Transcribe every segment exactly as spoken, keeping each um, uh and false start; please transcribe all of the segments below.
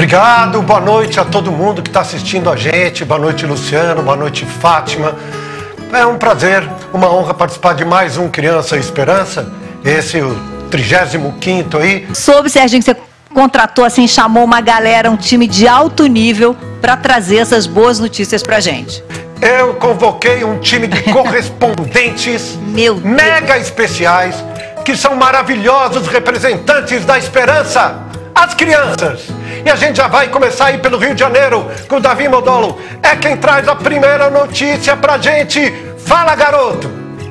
Obrigado, boa noite a todo mundo que está assistindo a gente. Boa noite, Luciano, boa noite, Fátima. É um prazer, uma honra participar de mais um Criança Esperança. Esse é o trigésimo quinto aí. Soube, Serginho, que você contratou, assim, chamou uma galera, um time de alto nível para trazer essas boas notícias pra gente. Eu convoquei um time de correspondentes Meu Deus. mega especiais, que são maravilhosos representantes da esperança, as crianças. E a gente já vai começar aí pelo Rio de Janeiro com o Davi Modolo. É quem traz a primeira notícia pra gente. Fala, garoto!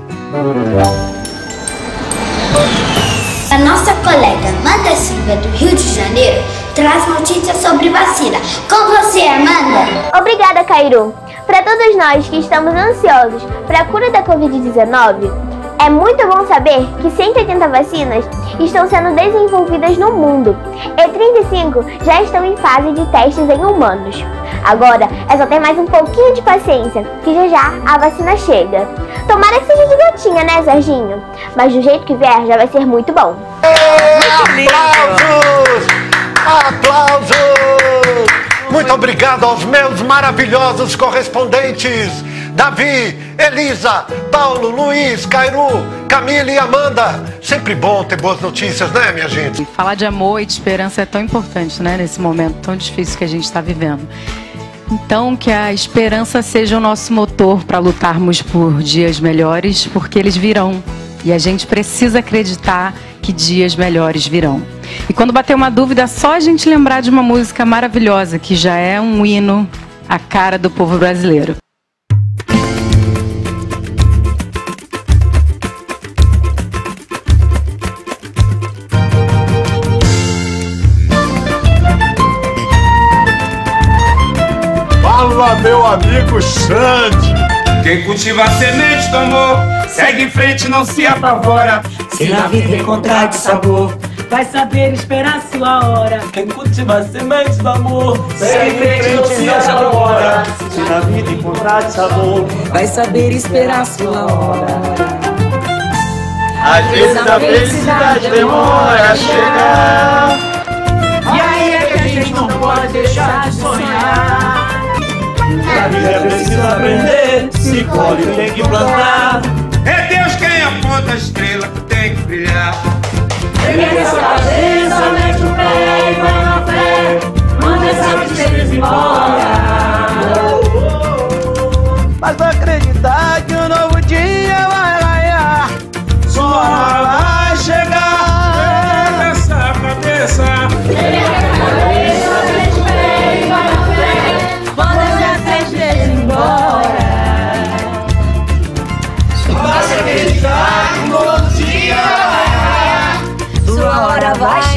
A nossa colega Amanda Silva, do Rio de Janeiro, traz notícias sobre vacina. Com você, Amanda! Obrigada, Cairu. Para todos nós que estamos ansiosos para a cura da covid dezenove, é muito bom saber que cento e oitenta vacinas estão sendo desenvolvidas no mundo e trinta e cinco já estão em fase de testes em humanos. Agora é só ter mais um pouquinho de paciência, que já já a vacina chega. Tomara que seja de gotinha, né, Serginho? Mas do jeito que vier, já vai ser muito bom. Ei, aplausos! Aplausos! Muito obrigado aos meus maravilhosos correspondentes. Davi, Elisa, Paulo, Luiz, Cairu, Camila e Amanda. Sempre bom ter boas notícias, né, minha gente? Falar de amor e de esperança é tão importante, né, nesse momento tão difícil que a gente está vivendo. Então, que a esperança seja o nosso motor para lutarmos por dias melhores, porque eles virão. E a gente precisa acreditar que dias melhores virão. E quando bater uma dúvida, é só a gente lembrar de uma música maravilhosa, que já é um hino à cara do povo brasileiro. Fala, meu amigo Xande! Quem cultiva a semente do amor, segue em frente, não se apavora. Se na vida encontrar de sabor, vai saber esperar sua hora. Quem cultiva a semente do amor, segue em frente, não se apavora. Se na vida encontrar de sabor, vai saber esperar sua hora. Às vezes a felicidade demora a chegar, e aí é que a gente não pode deixar de sonhar. A vida é preciso aprender, se colhe tem que plantar. É Deus quem aponta a estrela que tem que brilhar. Ergue essa cabeça, mete o pé e vai na fé, manda essa tristeza embora. Mas acreditar que um novo dia vai raiar, sua hora vai chegar. Ergue essa cabeça, Ergue essa cabeça, mete o pé e vai na fé, manda essa tristeza embora. Basta acreditar que um novo dia vai raiar, Sua hora vai